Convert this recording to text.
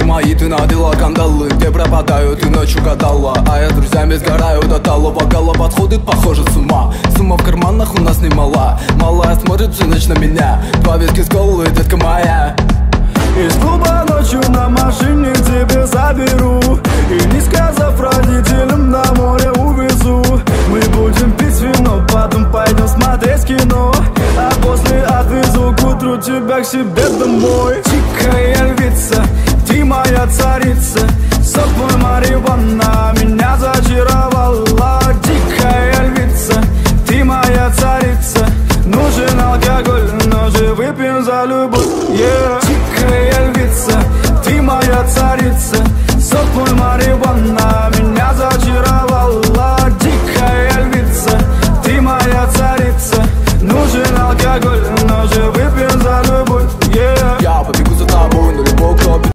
мои ты надела кандалы, где пропадаю, ты ночью гадала. А я с друзьями сгораю до талого, гала подходит, похоже, с ума. Сумма в карманах у нас немала, малая смотрит всю ночь на меня. Два виски с колой, детка моя. Из клуба ночью на машине тебе заберу, и не сказав родителям, на море увезу. Мы будем пить вино, потом пойдем смотреть кино, а после отвезу к утру тебя к себе